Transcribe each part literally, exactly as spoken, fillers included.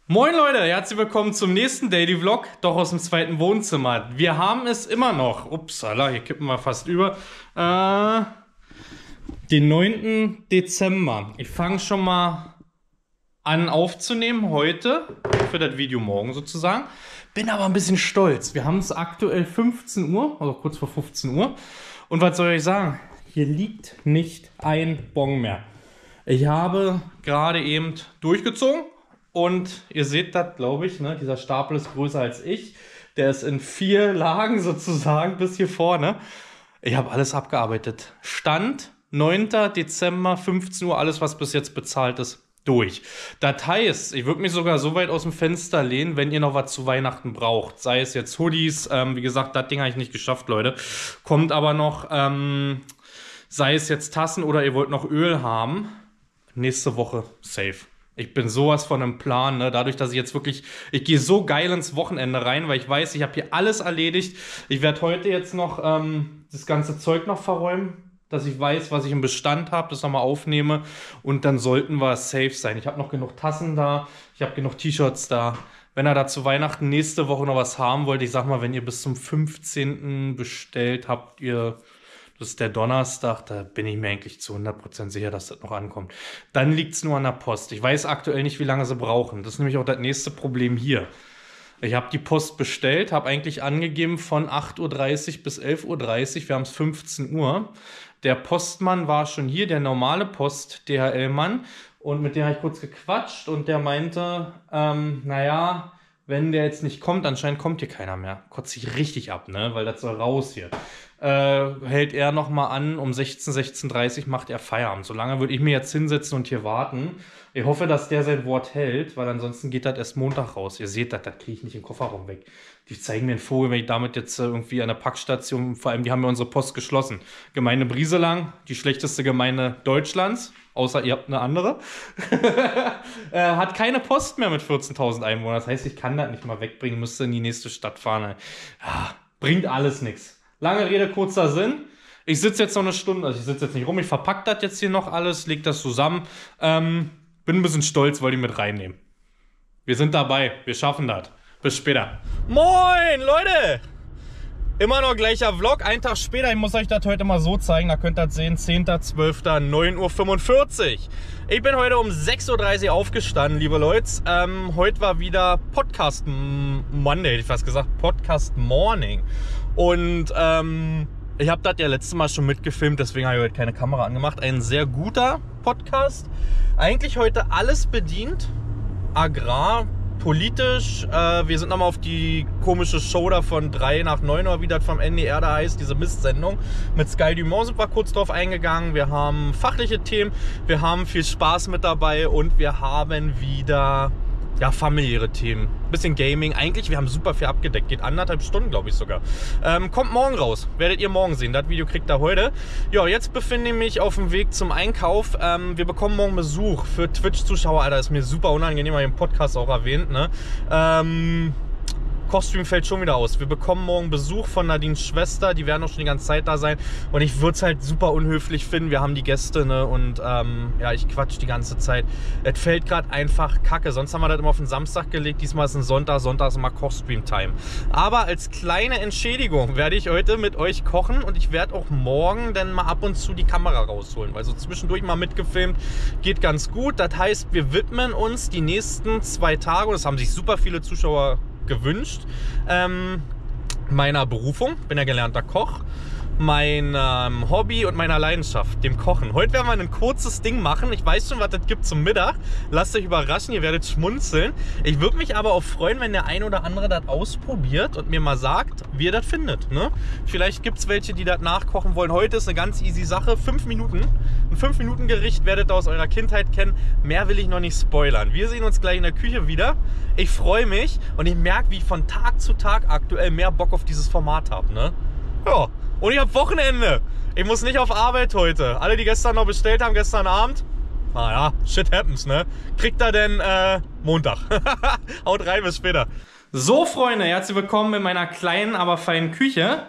Moin Leute, herzlich willkommen zum nächsten Daily Vlog, doch aus dem zweiten Wohnzimmer. Wir haben es immer noch, upsala, hier kippen wir fast über, äh, den neunten Dezember. Ich fange schon mal an aufzunehmen heute, für das Video morgen sozusagen. Bin aber ein bisschen stolz. Wir haben es aktuell fünfzehn Uhr, also kurz vor fünfzehn Uhr. Und was soll ich sagen? Hier liegt nicht ein Bon mehr. Ich habe gerade eben durchgezogen. Und ihr seht das, glaube ich, ne? Dieser Stapel ist größer als ich. Der ist in vier Lagen sozusagen bis hier vorne. Ich habe alles abgearbeitet. Stand neunten Dezember, fünfzehn Uhr, alles, was bis jetzt bezahlt ist, durch. Das heißt, ich würde mich sogar so weit aus dem Fenster lehnen, wenn ihr noch was zu Weihnachten braucht. Sei es jetzt Hoodies, ähm, wie gesagt, das Ding habe ich nicht geschafft, Leute. Kommt aber noch, ähm, sei es jetzt Tassen oder ihr wollt noch Öl haben. Nächste Woche safe. Ich bin sowas von einem Plan, ne? Dadurch, dass ich jetzt wirklich, ich gehe so geil ins Wochenende rein, weil ich weiß, ich habe hier alles erledigt. Ich werde heute jetzt noch ähm, das ganze Zeug noch verräumen, dass ich weiß, was ich im Bestand habe, das nochmal aufnehme und dann sollten wir safe sein. Ich habe noch genug Tassen da, ich habe genug T-Shirts da. Wenn ihr da zu Weihnachten nächste Woche noch was haben wollt, ich sag mal, wenn ihr bis zum fünfzehnten bestellt, habt ihr... Das ist der Donnerstag, da bin ich mir eigentlich zu hundert Prozent sicher, dass das noch ankommt. Dann liegt es nur an der Post. Ich weiß aktuell nicht, wie lange sie brauchen. Das ist nämlich auch das nächste Problem hier. Ich habe die Post bestellt, habe eigentlich angegeben von acht Uhr dreißig bis elf Uhr dreißig. Wir haben es fünfzehn Uhr. Der Postmann war schon hier, der normale Post-D H L-Mann. Und mit dem habe ich kurz gequatscht und der meinte, ähm, naja... Wenn der jetzt nicht kommt, anscheinend kommt hier keiner mehr. Kotzt sich richtig ab, ne? Weil das soll raus hier. Äh, hält er nochmal an, um sechzehn, sechzehn Uhr dreißig macht er Feierabend. Solange würde ich mir jetzt hinsetzen und hier warten. Ich hoffe, dass der sein Wort hält, weil ansonsten geht das erst Montag raus. Ihr seht das, das kriege ich nicht in den Kofferraum weg. Die zeigen mir einen Vogel, wenn ich damit jetzt irgendwie an der Packstation, vor allem, die haben ja unsere Post geschlossen. Gemeinde Brieselang, die schlechteste Gemeinde Deutschlands. Außer ihr habt eine andere, äh, hat keine Post mehr mit vierzehntausend Einwohnern. Das heißt, ich kann das nicht mal wegbringen, müsste in die nächste Stadt fahren. Ja, bringt alles nichts. Lange Rede, kurzer Sinn. Ich sitze jetzt noch eine Stunde, also ich sitze jetzt nicht rum, ich verpacke das jetzt hier noch alles, leg das zusammen. Ähm, bin ein bisschen stolz, wollte ich mit reinnehmen. Wir sind dabei, wir schaffen das. Bis später. Moin, Leute! Immer noch gleicher Vlog, einen Tag später, ich muss euch das heute mal so zeigen, da könnt ihr das sehen, zehnter zwölfter neun Uhr fünfundvierzig. Ich bin heute um sechs Uhr dreißig aufgestanden, liebe Leute. Ähm, heute war wieder Podcast Monday, hätte ich fast gesagt, Podcast Morning. Und ähm, ich habe das ja letztes Mal schon mitgefilmt, deswegen habe ich heute keine Kamera angemacht. Ein sehr guter Podcast. Eigentlich heute alles bedient, Agrar, politisch, äh, wir sind nochmal auf die komische Show da von drei nach neun Uhr, wie das vom N D R da heißt, diese Mistsendung. Mit Sky Dumont sind wir kurz drauf eingegangen. Wir haben fachliche Themen, wir haben viel Spaß mit dabei und wir haben wieder ja, familiäre Themen. Bisschen Gaming. Eigentlich, wir haben super viel abgedeckt. Geht anderthalb Stunden, glaube ich sogar. Ähm, kommt morgen raus. Werdet ihr morgen sehen. Das Video kriegt ihr heute. Ja, jetzt befinde ich mich auf dem Weg zum Einkauf. Ähm, wir bekommen morgen Besuch für Twitch-Zuschauer. Alter, ist mir super unangenehm, habe ich im Podcast auch erwähnt, ne? Ähm... Kochstream fällt schon wieder aus. Wir bekommen morgen Besuch von Nadines Schwester. Die werden auch schon die ganze Zeit da sein. Und ich würde es halt super unhöflich finden. Wir haben die Gäste, ne? Und ähm, ja, ich quatsch die ganze Zeit. Es fällt gerade einfach kacke. Sonst haben wir das immer auf den Samstag gelegt. Diesmal ist ein Sonntag. Sonntag ist immer Kochstream-Time. Aber als kleine Entschädigung werde ich heute mit euch kochen. Und ich werde auch morgen dann mal ab und zu die Kamera rausholen. Weil so zwischendurch mal mitgefilmt geht ganz gut. Das heißt, wir widmen uns die nächsten zwei Tage. Und das haben sich super viele Zuschauer gewünscht, ähm, meiner Berufung, bin ja gelernter Koch, mein ähm, Hobby und meiner Leidenschaft, dem Kochen. Heute werden wir ein kurzes Ding machen. Ich weiß schon, was das gibt zum Mittag. Lasst euch überraschen, ihr werdet schmunzeln. Ich würde mich aber auch freuen, wenn der ein oder andere das ausprobiert und mir mal sagt, wie ihr das findet. Ne? Vielleicht gibt es welche, die das nachkochen wollen. Heute ist eine ganz easy Sache. Fünf Minuten. Ein fünf Minuten Gericht werdet ihr aus eurer Kindheit kennen. Mehr will ich noch nicht spoilern. Wir sehen uns gleich in der Küche wieder. Ich freue mich und ich merke, wie ich von Tag zu Tag aktuell mehr Bock auf dieses Format habe. Ne? Ja. Und ich habe Wochenende. Ich muss nicht auf Arbeit heute. Alle, die gestern noch bestellt haben, gestern Abend, naja, shit happens, ne? Kriegt ihr denn äh, Montag. Haut rein, bis später. So, Freunde, herzlich willkommen in meiner kleinen, aber feinen Küche.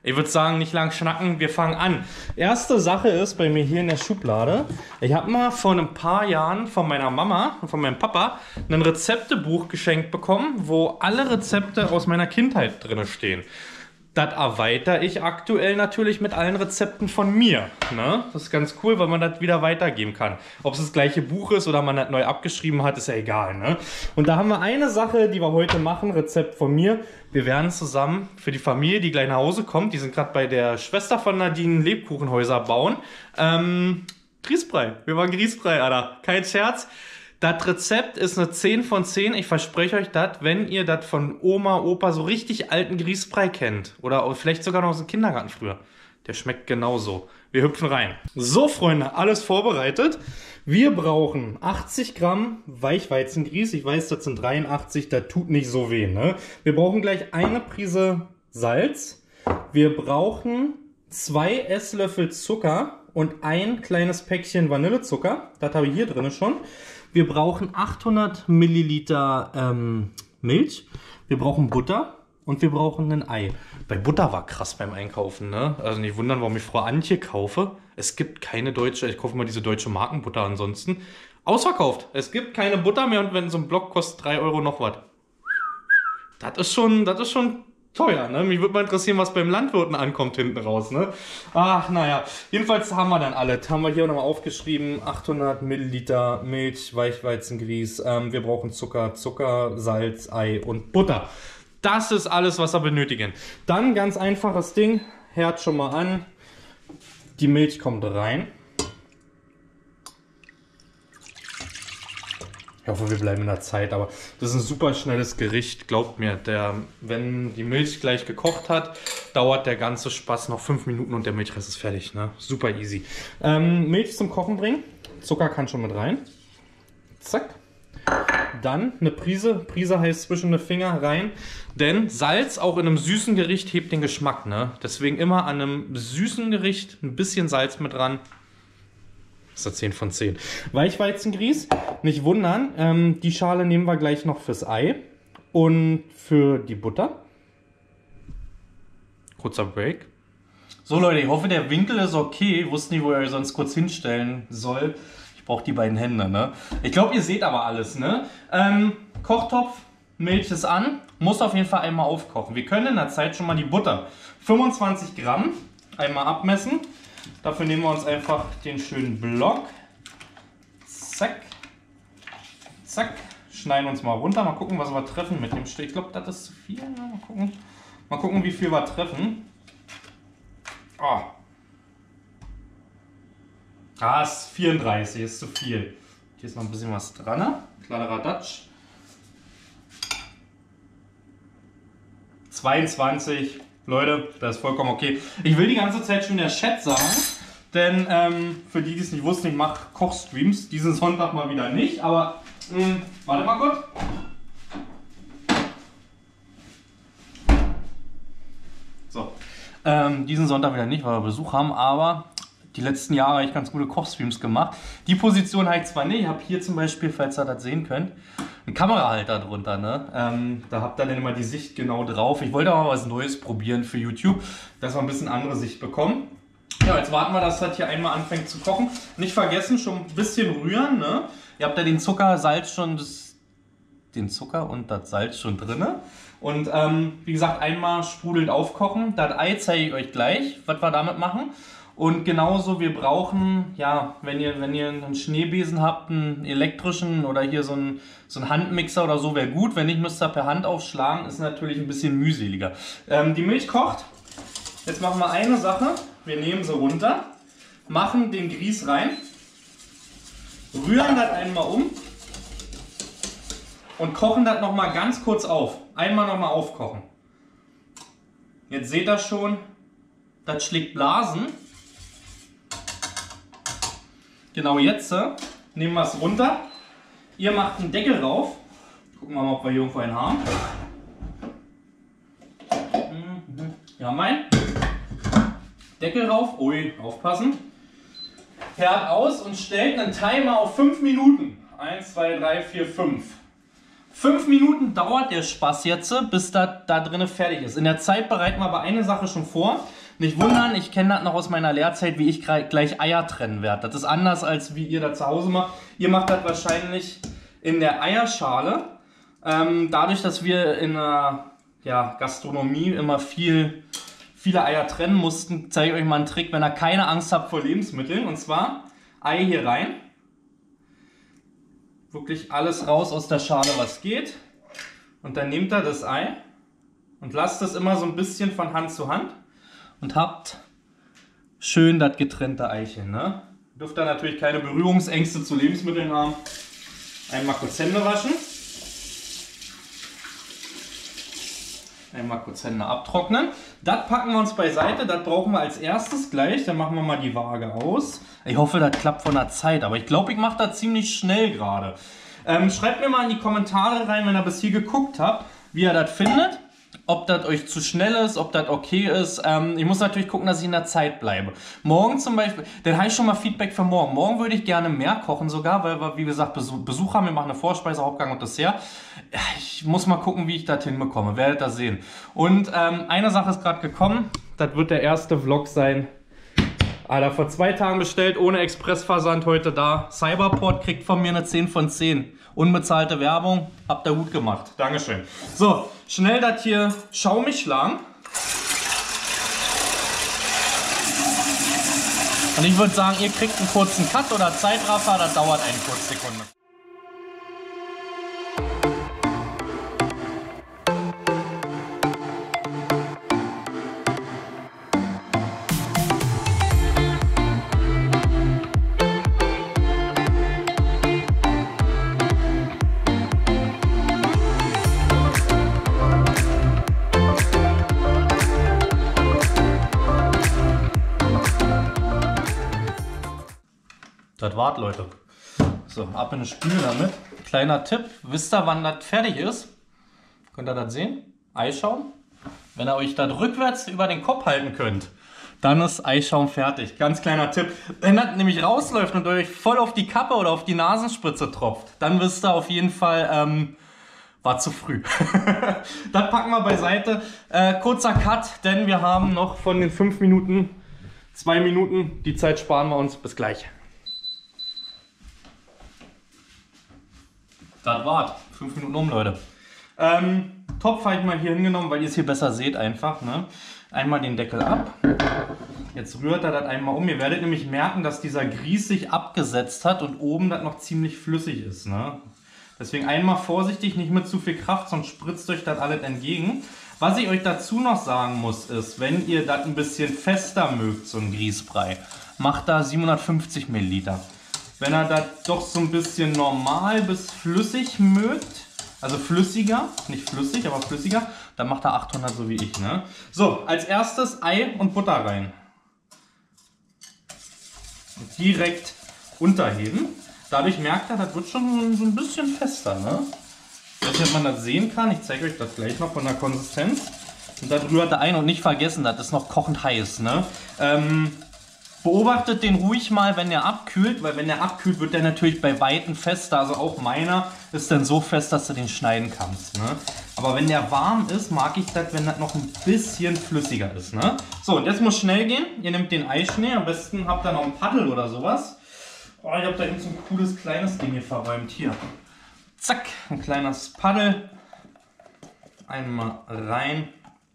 Ich würde sagen, nicht lang schnacken, wir fangen an. Erste Sache ist bei mir hier in der Schublade, ich habe mal vor ein paar Jahren von meiner Mama und von meinem Papa ein Rezeptebuch geschenkt bekommen, wo alle Rezepte aus meiner Kindheit drin stehen. Das erweitere ich aktuell natürlich mit allen Rezepten von mir. Ne? Das ist ganz cool, weil man das wieder weitergeben kann. Ob es das gleiche Buch ist oder man das neu abgeschrieben hat, ist ja egal. Ne? Und da haben wir eine Sache, die wir heute machen, Rezept von mir. Wir werden zusammen für die Familie, die gleich nach Hause kommt, die sind gerade bei der Schwester von Nadine Lebkuchenhäuser bauen, ähm, Grießbrei. Wir waren Grießbrei, Alter. Kein Scherz. Das Rezept ist eine zehn von zehn. Ich verspreche euch das, wenn ihr das von Oma, Opa so richtig alten Grießbrei kennt. Oder vielleicht sogar noch aus dem Kindergarten früher. Der schmeckt genauso. Wir hüpfen rein. So, Freunde, alles vorbereitet. Wir brauchen achtzig Gramm Weichweizengrieß. Ich weiß, das sind dreiundachtzig, das tut nicht so weh. Ne? Wir brauchen gleich eine Prise Salz. Wir brauchen zwei Esslöffel Zucker und ein kleines Päckchen Vanillezucker. Das habe ich hier drin schon. Wir brauchen achthundert Milliliter ähm, Milch, wir brauchen Butter und wir brauchen ein Ei. Bei Butter war krass beim Einkaufen, ne? Also nicht wundern, warum ich Frau Antje kaufe. Es gibt keine deutsche, ich kaufe mal diese deutsche Markenbutter ansonsten. Ausverkauft. Es gibt keine Butter mehr und wenn so ein Block kostet drei Euro noch was. Das ist schon, das ist schon teuer, ne? Mich würde mal interessieren, was beim Landwirten ankommt hinten raus, ne? Ach, naja. Jedenfalls haben wir dann alles. Haben wir hier nochmal aufgeschrieben. achthundert Milliliter Milch, Weichweizengrieß. Ähm, wir brauchen Zucker, Zucker, Salz, Ei und Butter. Das ist alles, was wir benötigen. Dann ganz einfaches Ding. Herd schon mal an. Die Milch kommt rein. Ich hoffe, wir bleiben in der Zeit, aber das ist ein super schnelles Gericht, glaubt mir. Der, wenn die Milch gleich gekocht hat, dauert der ganze Spaß noch fünf Minuten und der Milchrest ist fertig. Ne? Super easy. Ähm, Milch zum Kochen bringen. Zucker kann schon mit rein. Zack. Dann eine Prise. Prise heißt zwischen den Finger rein. Denn Salz auch in einem süßen Gericht hebt den Geschmack. Ne? Deswegen immer an einem süßen Gericht ein bisschen Salz mit dran. Das ist zehn von zehn. Weichweizengrieß, nicht wundern, ähm, die Schale nehmen wir gleich noch fürs Ei und für die Butter. Kurzer Break. So Leute, ich hoffe der Winkel ist okay. Ich wusste nicht, wo ihr sonst kurz hinstellen soll. Ich brauche die beiden Hände, ne? Ich glaube, ihr seht aber alles, ne? Ähm, Kochtopf, Milch ist an, muss auf jeden Fall einmal aufkochen. Wir können in der Zeit schon mal die Butter, fünfundzwanzig Gramm, einmal abmessen. Dafür nehmen wir uns einfach den schönen Block. Zack. Zack. Schneiden uns mal runter. Mal gucken, was wir treffen mit dem Stück. Ich glaube, das ist zu viel. Mal gucken. Mal gucken, wie viel wir treffen. Oh. Ah, ist vierunddreißig. Ist zu viel. Hier ist noch ein bisschen was dran. Kleiner Datsch. zweiundzwanzig. Leute, das ist vollkommen okay. Ich will die ganze Zeit schon der Chat sagen, denn ähm, für die, die es nicht wussten, ich mache Kochstreams. Diesen Sonntag mal wieder nicht, aber mh, warte mal kurz. So, ähm, diesen Sonntag wieder nicht, weil wir Besuch haben, aber die letzten Jahre habe ich ganz gute Kochstreams gemacht. Die Position habe ich zwar nicht, ich habe hier zum Beispiel, falls ihr das sehen könnt, ein Kamerahalter drunter, ne? Ähm, da habt ihr dann immer die Sicht genau drauf. Ich wollte aber was Neues probieren für YouTube, dass wir ein bisschen andere Sicht bekommen. Ja, jetzt warten wir, dass das hier einmal anfängt zu kochen. Nicht vergessen, schon ein bisschen rühren, ne? Ihr habt ja den Zucker, Salz schon, das, den Zucker und das Salz schon drin. Und ähm, wie gesagt, einmal sprudelnd aufkochen. Das Ei zeige ich euch gleich, was wir damit machen. Und genauso, wir brauchen, ja, wenn ihr, wenn ihr einen Schneebesen habt, einen elektrischen oder hier so einen, so einen Handmixer oder so, wäre gut. Wenn nicht, müsst ihr per Hand aufschlagen, ist natürlich ein bisschen mühseliger. Ähm, die Milch kocht. Jetzt machen wir eine Sache. Wir nehmen sie runter, machen den Grieß rein, rühren das einmal um und kochen das nochmal ganz kurz auf. Einmal nochmal aufkochen. Jetzt seht ihr schon, das schlägt Blasen. Genau jetzt äh, nehmen wir es runter. Ihr macht einen Deckel rauf. Gucken wir mal, ob wir hier irgendwo einen haben. Wir haben einen. Deckel rauf. Ui, aufpassen. Herd aus und stellt einen Timer auf fünf Minuten. eins, zwei, drei, vier, fünf. Fünf Minuten dauert der Spaß jetzt, bis das da drinnen fertig ist. In der Zeit bereiten wir aber eine Sache schon vor. Nicht wundern, ich kenne das noch aus meiner Lehrzeit, wie ich gleich Eier trennen werde. Das ist anders, als wie ihr das zu Hause macht. Ihr macht das wahrscheinlich in der Eierschale. Ähm, dadurch, dass wir in der ja, Gastronomie immer viel, viele Eier trennen mussten, zeige ich euch mal einen Trick, wenn ihr keine Angst habt vor Lebensmitteln. Und zwar Ei hier rein. Wirklich alles raus aus der Schale, was geht. Und dann nehmt ihr das Ei und lasst es immer so ein bisschen von Hand zu Hand. Und habt schön das getrennte Eichen. Ne? Dürft ihr natürlich keine Berührungsängste zu Lebensmitteln haben. Einmal kurz Hände waschen. Einmal kurz Hände abtrocknen. Das packen wir uns beiseite. Das brauchen wir als erstes gleich. Dann machen wir mal die Waage aus. Ich hoffe, das klappt von der Zeit. Aber ich glaube, ich mache das ziemlich schnell gerade. Ähm, schreibt mir mal in die Kommentare rein, wenn ihr bis hier geguckt habt, wie ihr das findet. Ob das euch zu schnell ist, ob das okay ist. Ähm, ich muss natürlich gucken, dass ich in der Zeit bleibe. Morgen zum Beispiel, dann habe ich schon mal Feedback für morgen. Morgen würde ich gerne mehr kochen sogar, weil wir, wie gesagt, Besuch, Besuch haben. Wir machen eine Vorspeise, Hauptgang und Dessert. Ich muss mal gucken, wie ich das hinbekomme. Werdet das sehen. Und ähm, eine Sache ist gerade gekommen. Das wird der erste Vlog sein. Alter, vor zwei Tagen bestellt, ohne Expressversand, heute da. Cyberport kriegt von mir eine zehn von zehn. Unbezahlte Werbung, habt ihr gut gemacht. Dankeschön. So, schnell das hier schaumig schlagen. Und ich würde sagen, ihr kriegt einen kurzen Cut oder Zeitraffer, das dauert eine kurze Sekunde. Das war's, Leute. So, ab in die Spüle damit. Kleiner Tipp, wisst ihr, wann das fertig ist? Könnt ihr das sehen? Eischaum. Wenn ihr euch das rückwärts über den Kopf halten könnt, dann ist Eischaum fertig. Ganz kleiner Tipp. Wenn das nämlich rausläuft und euch voll auf die Kappe oder auf die Nasenspitze tropft, dann wisst ihr auf jeden Fall, ähm, war zu früh. Das packen wir beiseite. Äh, kurzer Cut, denn wir haben noch von den fünf Minuten zwei Minuten. Die Zeit sparen wir uns. Bis gleich. Das war's. Fünf Minuten um, Leute. Ähm, Topf habe ich mal hier hingenommen, weil ihr es hier besser seht einfach. Ne? Einmal den Deckel ab. Jetzt rührt er das einmal um. Ihr werdet nämlich merken, dass dieser Grieß sich abgesetzt hat und oben das noch ziemlich flüssig ist. Ne? Deswegen einmal vorsichtig, nicht mit zu viel Kraft, sonst spritzt euch das alles entgegen. Was ich euch dazu noch sagen muss, ist, wenn ihr das ein bisschen fester mögt, so ein Grießbrei, macht da siebenhundertfünfzig Milliliter. Wenn ihr das doch so ein bisschen normal bis flüssig mögt, also flüssiger, nicht flüssig, aber flüssiger, dann macht er achthundert, so wie ich. Ne? So, als erstes Ei und Butter rein. Und direkt unterheben. Dadurch merkt ihr, das wird schon so ein bisschen fester. Ne? Ich weiß nicht, ob man das sehen kann. Ich zeige euch das gleich noch von der Konsistenz. Und dann rührt er ein und nicht vergessen, das ist noch kochend heiß. Ne? Ähm, Beobachtet den ruhig mal, wenn der abkühlt, weil wenn der abkühlt, wird der natürlich bei Weitem fester. Also auch meiner ist dann so fest, dass du den schneiden kannst. Ne? Aber wenn der warm ist, mag ich das, wenn das noch ein bisschen flüssiger ist. Ne? So, und jetzt muss schnell gehen. Ihr nehmt den Eischnee, am besten habt ihr noch ein Paddel oder sowas. Oh, ich habe da eben so ein cooles kleines Ding hier verräumt. Hier. Zack, ein kleines Paddel. Einmal rein.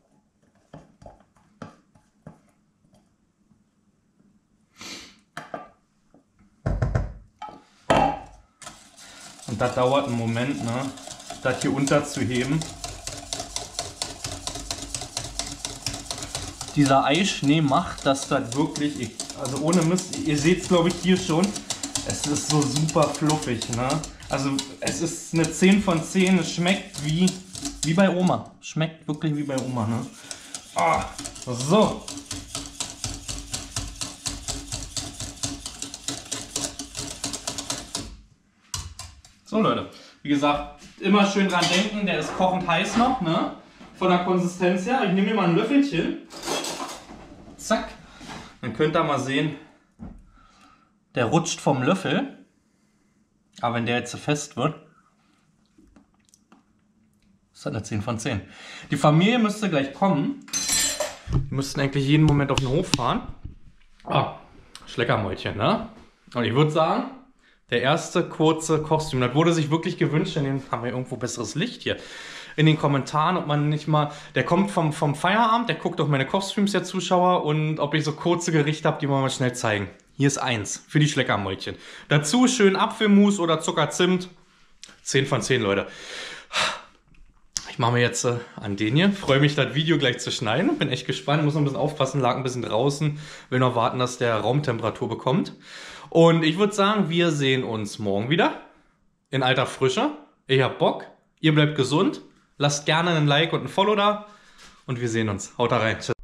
Und das dauert einen Moment, ne, das hier unterzuheben. Dieser Eischnee macht, dass das wirklich, also ohne Mist, ihr seht es glaube ich hier schon, es ist so super fluffig. Ne? Also es ist eine zehn von zehn, es schmeckt wie, wie bei Oma. Schmeckt wirklich wie bei Oma. Ne? Ah, so. So Leute, wie gesagt, immer schön dran denken, der ist kochend heiß noch, ne? Von der Konsistenz her. Ich nehme mir mal ein Löffelchen. Zack. Dann könnt ihr mal sehen, der rutscht vom Löffel. Aber wenn der jetzt so fest wird, Das hat eine zehn von zehn. Die Familie müsste gleich kommen. Die müssten eigentlich jeden Moment auf den Hof fahren. Ah, Schleckermäulchen, ne? Und ich würde sagen, der erste kurze Kostüm, das wurde sich wirklich gewünscht, denn den haben wir irgendwo besseres Licht hier. In den Kommentaren, ob man nicht mal, der kommt vom, vom Feierabend, der guckt auf meine Kostüms, der Zuschauer, und ob ich so kurze Gerichte habe, die wir mal schnell zeigen. Hier ist eins für die Schleckermäulchen. Dazu schön Apfelmus oder Zuckerzimt. zehn von zehn, Leute. Ich mache mir jetzt äh, an den hier. Freue mich, das Video gleich zu schneiden. Bin echt gespannt, muss noch ein bisschen aufpassen, lag ein bisschen draußen. Will noch warten, dass der Raumtemperatur bekommt. Und ich würde sagen, wir sehen uns morgen wieder. In alter Frische. Ich hab Bock. Ihr bleibt gesund. Lasst gerne ein Like und ein Follow da. Und wir sehen uns. Haut da rein. Tschüss.